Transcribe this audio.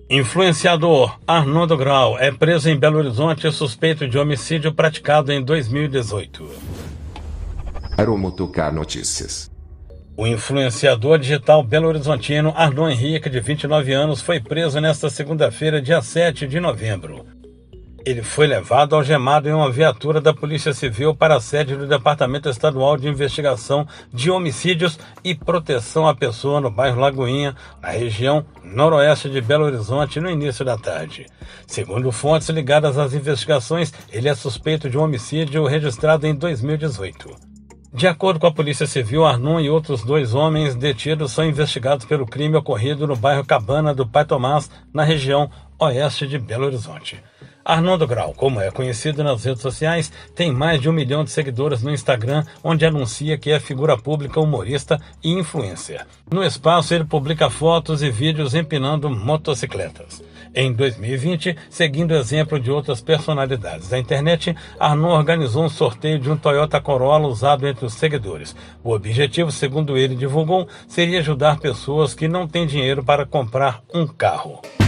Influenciador Arnaldo Grau é preso em Belo Horizonte suspeito de homicídio praticado em 2018. Aeromotocar Notícias. O influenciador digital belo-horizontino Arnon Henrique, de 29 anos, foi preso nesta segunda-feira, dia 7 de novembro. Ele foi levado algemado em uma viatura da Polícia Civil para a sede do Departamento Estadual de Investigação de Homicídios e Proteção à Pessoa no bairro Lagoinha, na região noroeste de Belo Horizonte, no início da tarde. Segundo fontes ligadas às investigações, ele é suspeito de um homicídio registrado em 2018. De acordo com a Polícia Civil, Arnon e outros 2 homens detidos são investigados pelo crime ocorrido no bairro Cabana do Pai Tomás, na região oeste de Belo Horizonte. Arnaldo Grau, como é conhecido nas redes sociais, tem mais de 1 milhão de seguidores no Instagram, onde anuncia que é figura pública, humorista e influencer. No espaço, ele publica fotos e vídeos empinando motocicletas. Em 2020, seguindo o exemplo de outras personalidades da internet, Arnon organizou um sorteio de um Toyota Corolla usado entre os seguidores. O objetivo, segundo ele divulgou, seria ajudar pessoas que não têm dinheiro para comprar um carro.